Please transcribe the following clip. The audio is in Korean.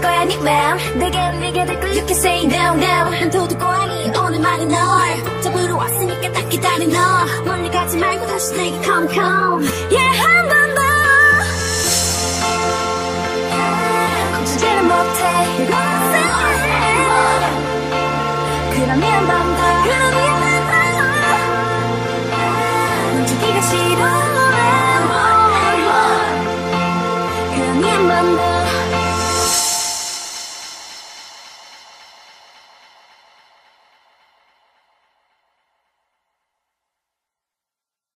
거야 네 맘 내게 울리게 될 걸 You can say no no 난 도둑 고양이 오늘만은 널 잡으러 왔으니까 딱 기다려 너 멀리 가지 말고 다시 내게 come come Yeah 한 번 더 멈추지는 못해 이곳에 그러면 밤다 그러면